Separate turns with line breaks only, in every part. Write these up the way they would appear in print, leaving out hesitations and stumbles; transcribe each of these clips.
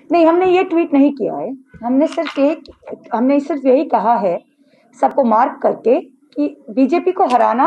नहीं, हमने ये ट्वीट नहीं किया है। हमने सिर्फ यही कहा है सबको मार्क करके कि बीजेपी को हराना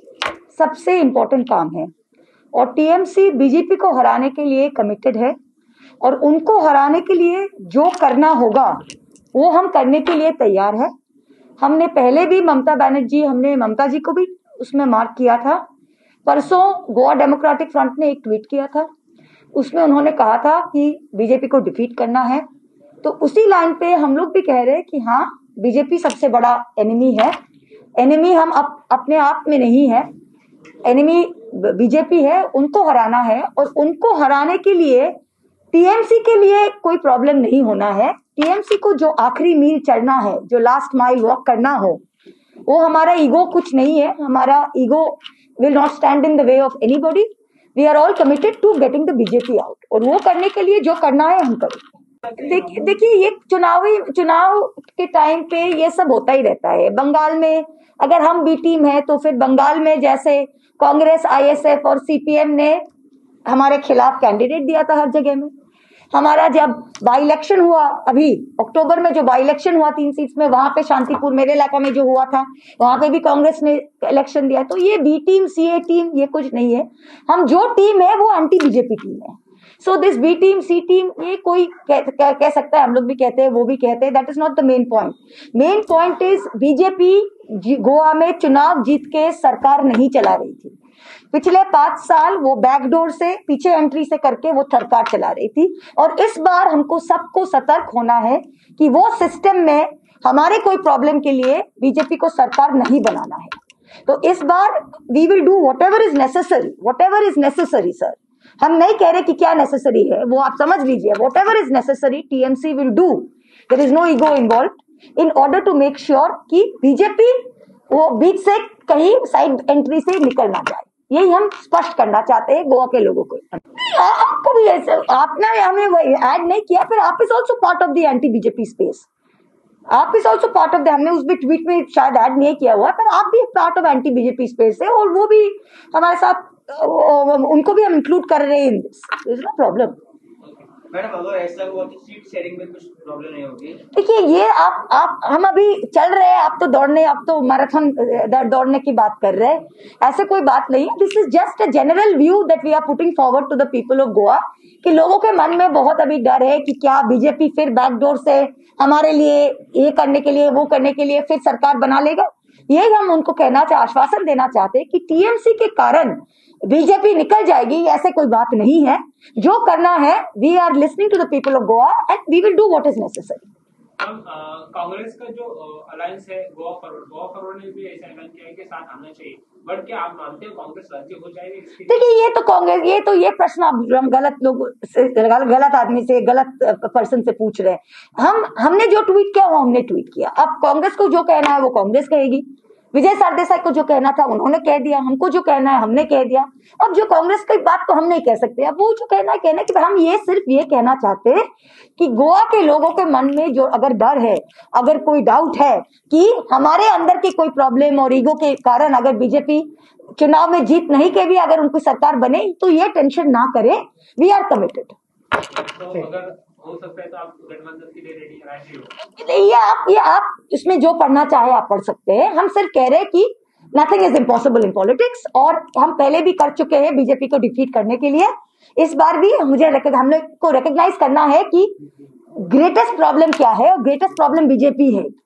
सबसे इम्पोर्टेंट काम है और टीएमसी बीजेपी को हराने के लिए कमिटेड है और उनको हराने के लिए जो करना होगा वो हम करने के लिए तैयार है। हमने पहले भी हमने ममता जी को भी उसमें मार्क किया था। परसों गोवा डेमोक्रेटिक फ्रंट ने एक ट्वीट किया था, उसमें उन्होंने कहा था कि बीजेपी को डिफीट करना है। तो उसी लाइन पे हम लोग भी कह रहे हैं कि हाँ, बीजेपी सबसे बड़ा एनिमी है। एनिमी हम अपने आप में नहीं है, एनिमी बीजेपी है, उनको हराना है और उनको हराने के लिए टीएमसी के लिए कोई प्रॉब्लम नहीं होना है। टीएमसी को जो आखिरी मील चढ़ना है, जो लास्ट माइल वॉक करना हो, वो हमारा ईगो कुछ नहीं है। हमारा ego will not stand in the way of anybody. We are all committed to getting the BJP out और वो करने के लिए जो करना है हम करेंगे। देखिए ये चुनाव के टाइम पे ये सब होता ही रहता है। बंगाल में अगर हम बी टीम है तो फिर बंगाल में जैसे कांग्रेस, आईएसएफ और सीपीएम ने हमारे खिलाफ कैंडिडेट दिया था हर जगह में। हमारा जब बाई इलेक्शन हुआ, अभी अक्टूबर में जो बाई इलेक्शन हुआ 3 सीट्स में, वहां पे शांतिपुर मेरे इलाका में जो हुआ था, वहां पे भी कांग्रेस ने इलेक्शन दिया। तो ये बी टीम, सीए टीम, ये कुछ नहीं है। हम जो टीम है वो एंटी बीजेपी टीम है। So this B team, C team, ये कोई कह सकता है, हम लोग भी कहते हैं, वो भी कहते हैं। That is not the main point. Main point is BJP Goa में चुनाव जीत के सरकार नहीं चला रही थी। पिछले 5 साल वो बैकडोर से, पीछे एंट्री से करके वो सरकार चला रही थी और इस बार हमको सबको सतर्क होना है कि वो सिस्टम में हमारे कोई प्रॉब्लम के लिए बीजेपी को सरकार नहीं बनाना है। तो इस बार we will do whatever is necessary sir. हम नहीं कह रहे कि क्या नेसेसरी है, वो आप समझ लीजिए। Whatever is necessary TMC will do, there is no ego involved, in order to make sure कि बीजेपी वो बीच से कहीं साइड एंट्री से निकल ना जाए। यही हम स्पष्ट करना चाहते हैं गोवा के लोगों को। आपको भी ऐसे, आपने हमें ऐड नहीं किया, फिर AAP is also part of the anti BJP space. AAP is also part of the, हमने उस भी ट्वीट में शायद ऐड नहीं किया हुआ, पर आप भी part of anti BJP space है और वो भी हमारे साथ, उनको भी हम इंक्लूड कर रहे हैं in this. Is no problem.
Madam अगर ऐसा हुआ तो सीट शेयरिंग में कुछ प्रॉब्लम नहीं होगी?
देखिए ये हम अभी चल रहे हैं, आप तो मैराथन दौड़ने की बात कर रहे हैं, ऐसे कोई बात नहीं है। This is just a general view that we are putting forward to the people of Goa कि लोगों के मन में बहुत अभी डर है कि क्या बीजेपी फिर बैकडोर से हमारे लिए ये करने के लिए, वो करने के लिए फिर सरकार बना लेगा। ये हम उनको आश्वासन देना चाहते हैं कि टीएमसी के कारण बीजेपी निकल जाएगी, ऐसे कोई बात नहीं है। जो करना है, we are listening to the people of Goa and we will do what is necessary.
Congress का जो अलायंस है गोवा फॉरवर्ड ने भी ऐसा ऐलान किया है कि साथ आना चाहिए, बट क्या आप मानते हो कांग्रेस राज्य हो जाएगी?
देखिए ये तो कांग्रेस, ये प्रश्न आप गलत आदमी से, गलत पर्सन से पूछ रहे हैं। हमने जो ट्वीट किया वो हमने ट्वीट किया। अब कांग्रेस को जो कहना है वो कांग्रेस कहेगी, विजय सरदेसाई को जो कहना था उन्होंने कह दिया, हमको जो कहना है हमने कह दिया। अब जो कांग्रेस की बात तो हम नहीं कह सकते, अब वो जो कहना है कि हम ये सिर्फ ये कहना चाहते हैं कि गोवा के लोगों के मन में जो अगर डर है, अगर कोई डाउट है कि हमारे अंदर की कोई प्रॉब्लम और ईगो के कारण अगर बीजेपी चुनाव में जीत नहीं के भी अगर उनकी सरकार बने, तो ये टेंशन ना करे। We are committed.
हो सकता है तो आप गठबंधन के लिए रेडी हो?
ये आप इसमें जो पढ़ना चाहे आप पढ़ सकते हैं। हम सिर्फ कह रहे हैं कि nothing is impossible in politics और हम पहले भी कर चुके हैं बीजेपी को डिफीट करने के लिए। इस बार भी हमने को रिकॉग्नाइज करना है कि ग्रेटेस्ट प्रॉब्लम क्या है और ग्रेटेस्ट प्रॉब्लम बीजेपी है।